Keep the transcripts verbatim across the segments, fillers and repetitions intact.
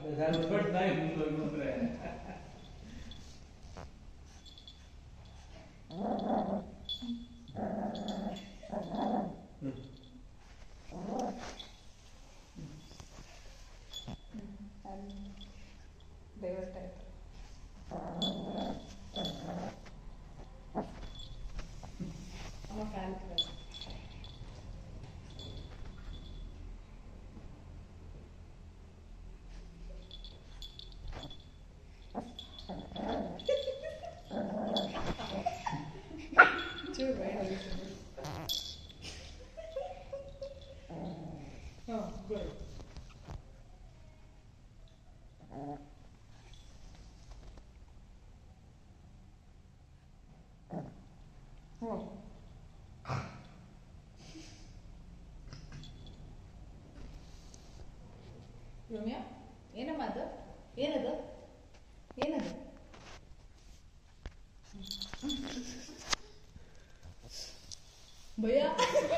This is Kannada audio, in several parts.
Oh, good. Oh. Romeo, ಏನಮ್ಮ ಅದು? ಏನದು? ಏನದು? ಭಯ?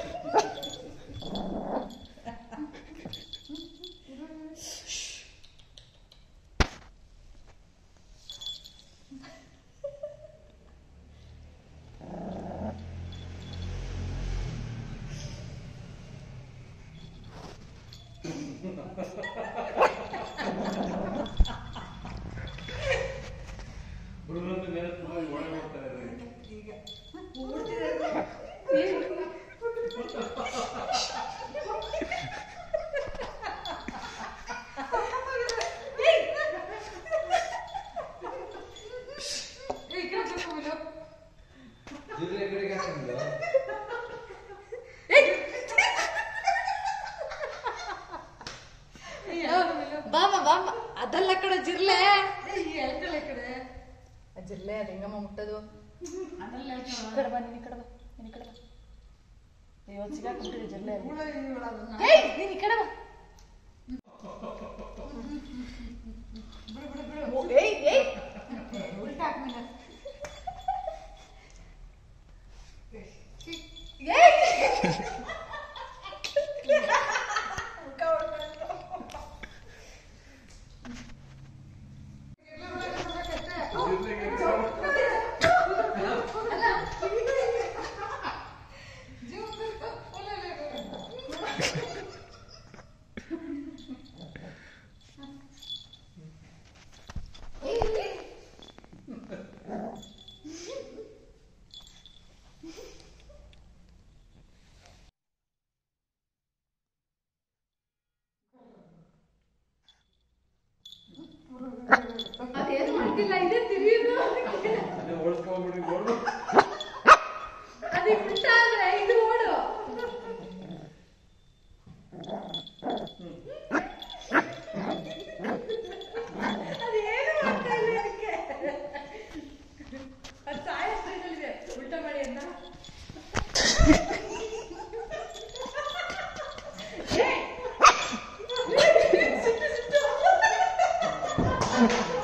ಬಾಮ ಬಾಮ ಅದಲ್ಲ ಕಡೆ ಜಿರ್ಲೆ ಕಡೆ ಜಿರ್ಲೆ ಅದು ಹೆಂಗಮ್ಮ ಮುಟ್ಟದು ಕಡೆ ಬಾ ನೀನು ಕಡೆ ಬಾ ನೀನು ಕಡೆ ಬಾ ಇವತ್ತು ಸಿಗಾಕ್ಬಿಟ್ಟಿದೆ ಜಿರ್ಲೆ ನೀನು ಕಡೆ ಬಾ ಏಯ್ ಏಯ್ ಉಲ್ಟಾ ಹಾಕ್ಮೇಲೆ ಅದೇನು ಮಾಡ್ತಿಲ್ಲ ಇದೆ ತಿರಿಯೋದು ಅದು ಬಿಟ್ಟಾದ್ರೆ ಇದು ಓಡು ಅದೇನು ಮಾಡ್ತಾ ಇಲ್ಲ ಅದಕ್ಕೆ ಅದು ಸಾಯ ಸ್ಟೇಜಲ್ಲಿದೆ ಉಲ್ಟಾ ಮಾಡಿ ಅಂತ Thank you.